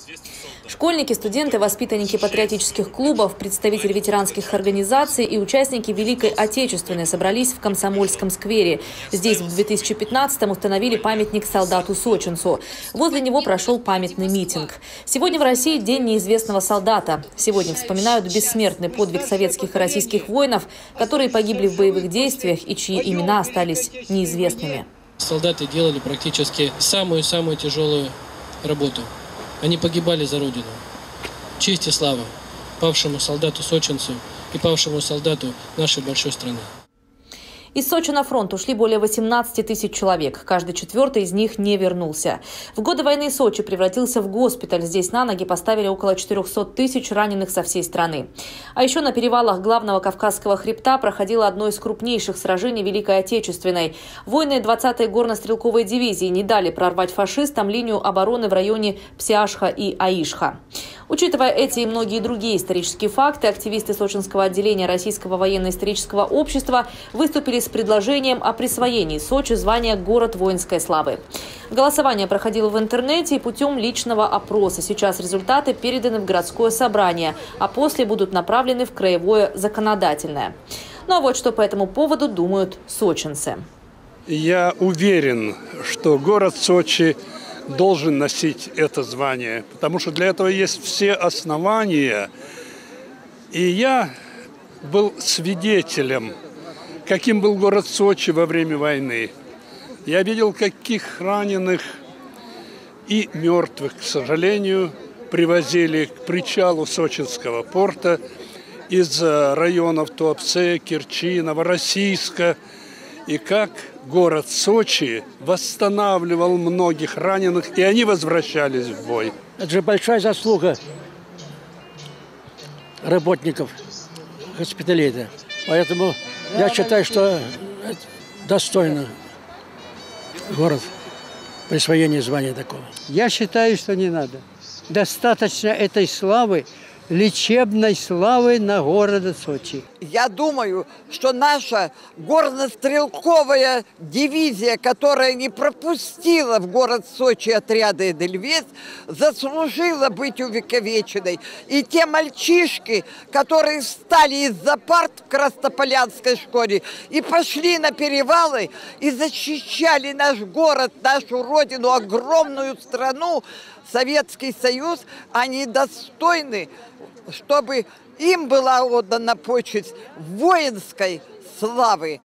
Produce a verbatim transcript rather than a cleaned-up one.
Школьники, студенты, воспитанники патриотических клубов, представители ветеранских организаций и участники Великой Отечественной собрались в Комсомольском сквере. Здесь в две тысячи пятнадцатом установили памятник солдату-сочинцу. Возле него прошел памятный митинг. Сегодня в России День неизвестного солдата. Сегодня вспоминают бессмертный подвиг советских и российских воинов, которые погибли в боевых действиях и чьи имена остались неизвестными. Солдаты делали практически самую-самую тяжелую работу. Они погибали за Родину. Честь и слава павшему солдату-сочинцу и павшему солдату нашей большой страны. Из Сочи на фронт ушли более восемнадцати тысяч человек. Каждый четвертый из них не вернулся. В годы войны Сочи превратился в госпиталь. Здесь на ноги поставили около четырёхсот тысяч раненых со всей страны. А еще на перевалах главного Кавказского хребта проходило одно из крупнейших сражений Великой Отечественной. Воины двадцатой горно-стрелковой дивизии не дали прорвать фашистам линию обороны в районе Псиашха и Аишха. Учитывая эти и многие другие исторические факты, активисты Сочинского отделения Российского военно-исторического общества выступили с предложением о присвоении Сочи звания «Город воинской славы». Голосование проходило в интернете и путем личного опроса. Сейчас результаты переданы в городское собрание, а после будут направлены в краевое законодательное. Ну а вот что по этому поводу думают сочинцы. Я уверен, что город Сочи должен носить это звание, потому что для этого есть все основания. И я был свидетелем, каким был город Сочи во время войны. Я видел, каких раненых и мертвых, к сожалению, привозили к причалу Сочинского порта из районов Туапсе, Керчи, Новороссийска. И как город Сочи восстанавливал многих раненых, и они возвращались в бой. Это же большая заслуга работников госпиталей. Поэтому я считаю, что достойно город присвоения звания такого. Я считаю, что не надо. Достаточно этой славы, лечебной славы на города Сочи. Я думаю, что наша горно-стрелковая дивизия, которая не пропустила в город Сочи отряды «Эдельвейс», заслужила быть увековеченной. И те мальчишки, которые встали из-за парт в Краснополянской школе и пошли на перевалы и защищали наш город, нашу родину, огромную страну, Советский Союз, они достойны, чтобы им была отдана почесть воинской славы.